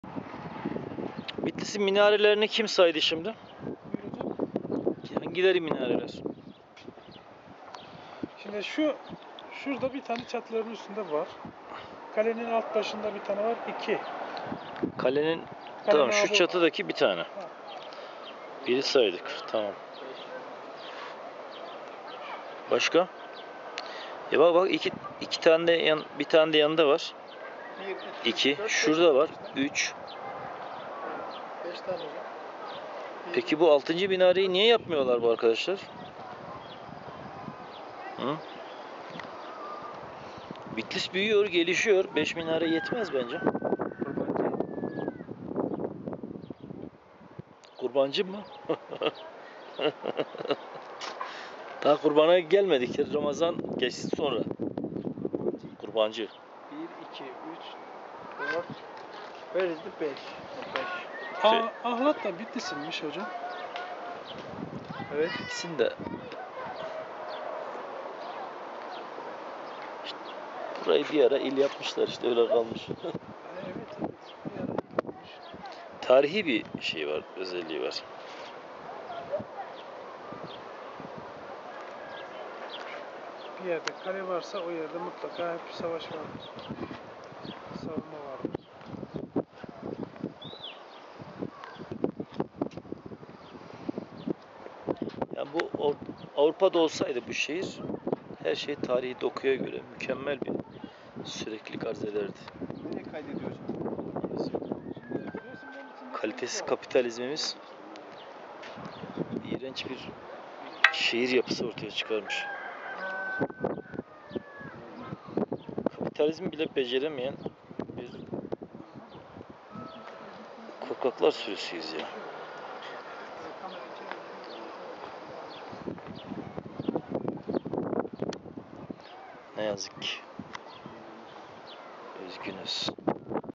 Bitlis'in minarelerini kim saydı şimdi? Hangileri minareler? Şimdi şurada bir tane çatıların üstünde var. Kalenin alt başında bir tane var. 2. Kalenin tamam şu çatıdaki bir tane. Biri saydık. Tamam. Başka? Ya bak iki tane de bir tane de yanında var. 2. Şurada var. 3. 5 tane hocam. Peki bu 6. minareyi niye yapmıyorlar bu arkadaşlar? Hı? Bitlis büyüyor, gelişiyor. 5 minare yetmez bence. Kurbancı mı? Daha kurbana gelmedik. Ramazan geçsin sonra. Kurbancı. 1, 2, 3, 4. Where is the 5? Ahlat da Bitlis'inmiş hocam. Evet. İkisini de. İşte burayı bir ara il yapmışlar işte öyle kalmış. Evet. Bir ara yapılmış. Tarihi bir şey var, özelliği var. Bir yerde kale varsa o yerde mutlaka hep bir savaş vardır. Savunma vardır. Yani bu Avrupa'da olsaydı bu şehir her şey tarihi dokuya göre mükemmel bir süreklilik arz ederdi. Nereye kaydediyoruz? Kalitesiz kapitalizmimiz iğrenç bir şehir yapısı ortaya çıkarmış. Kapitalizmi bile beceremeyen bir korkaklar sürüsüyüz ya. Ne yazık ki. Üzgünüz.